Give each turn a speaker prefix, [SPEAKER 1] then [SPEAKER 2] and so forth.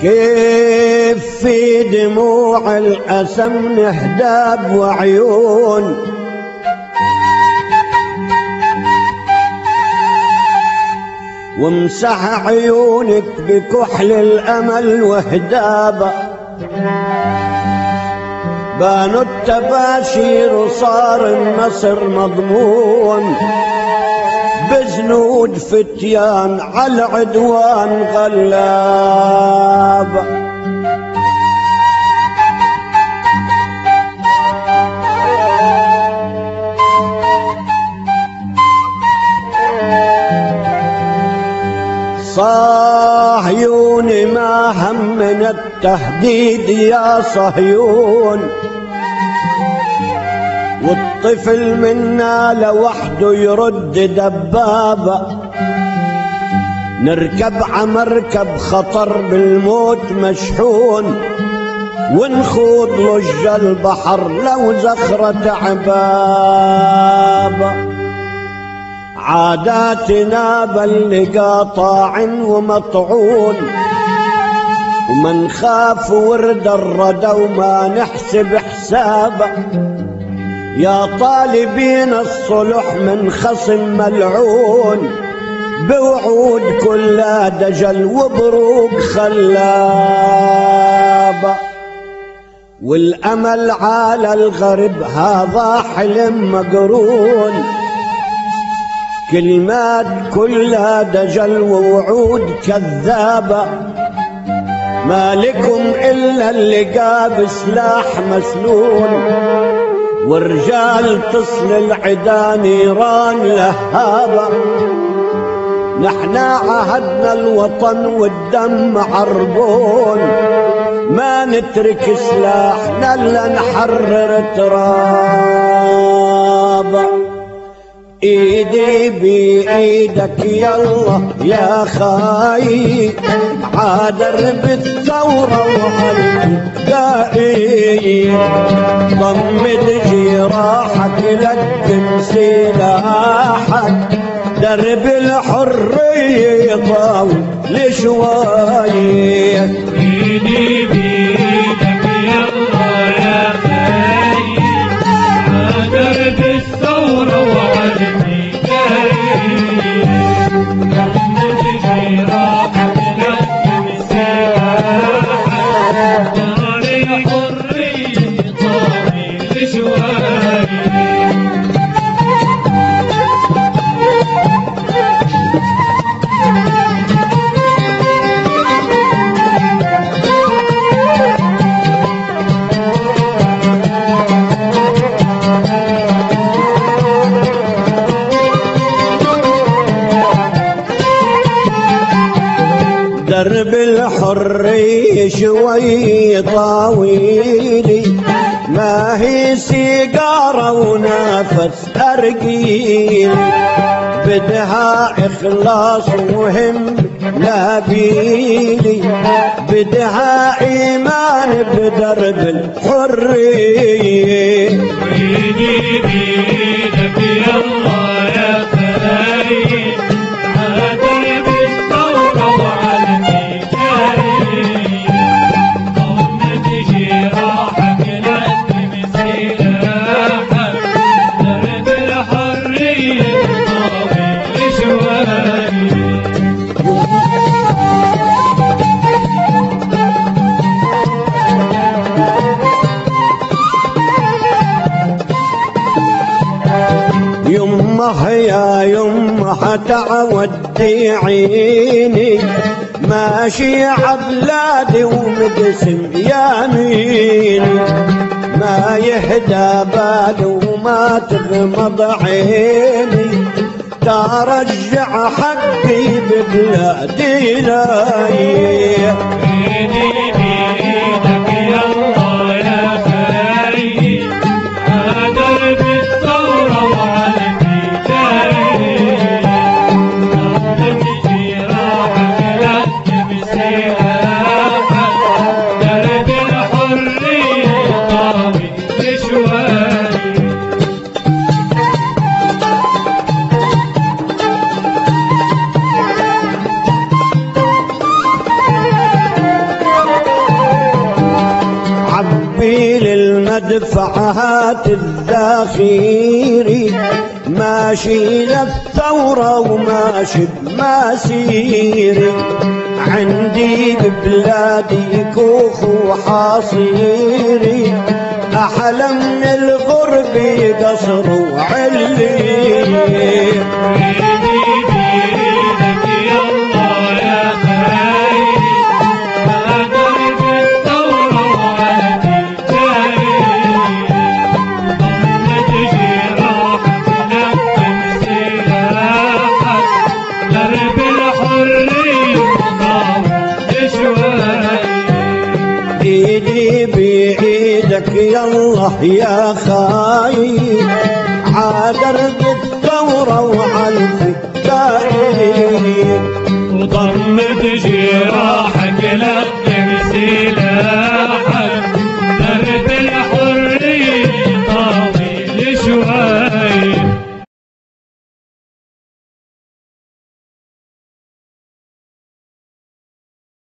[SPEAKER 1] كيف في دموع الأسم نهدى وعيون، وامسح عيونك بكحل الأمل وهدابة. بانوا التباشير وصار النصر مضمون، بزنود فتيان على العدوان غلابة. صهيون ما هم من التهديد يا صهيون، والطفل منا لوحده يرد دبابة. نركب عمركب خطر بالموت مشحون، ونخوض لج البحر لو زخرة عبابة. عاداتنا بل قاطع ومطعون، وما نخاف ورد الردى وما نحسب حسابه. يا طالبين الصلح من خصم ملعون، بوعود كلها دجل وبروق خلابة. والأمل على الغرب هذا حلم مقرون، كلمات كلها دجل ووعود كذابة. ما لكم إلا اللقاء بسلاح مسنون، ورجال تصل العدا نيران لهابة. نحنا عهدنا الوطن والدم عربون، ما نترك سلاحنا الا نحرر ترابه. ايدي بايدك يلا يا خاي، عادر بالثورة وعالدائي. ضمد جراحك لقم سلاحك، درب الحرية طاول لشوي.
[SPEAKER 2] ايدي بايدك يلا يا خاي، عادر بالثورة
[SPEAKER 1] درب الحرية شوي طويلي، ما هي سيجارة ونفس أرجيل. بدها إخلاص وهم نبيلي، بدها إيمان بدرب الحرية.
[SPEAKER 2] ايدي بيدك يلا يا خاي، عادر بالثورة ضمد جراحك لقم سلاحك، درب الحرية طاوي شوي.
[SPEAKER 1] يمه يا يمه تعودي عيني، ماشي عبلادي ومقسم يميني. ما يهدى بالي وما تغمض عيني، ترجع حقي ببلادي لاي.
[SPEAKER 2] ايدي بايدك يلا يا خاي، عادر بالثورة وعلمي جاي. ضمد جراحك لقم سلاحك، درب الحرية طاوي شوي.
[SPEAKER 1] دفعات الذخيري ماشي للثورة وماشي بمسيري عندي ببلادي كوخ وحصيري أحلى من الغرب قصر وعلي ايدي بايدك يالله يا خايف عادرب الثورة وعالفدائي
[SPEAKER 2] وضمت جراحك لك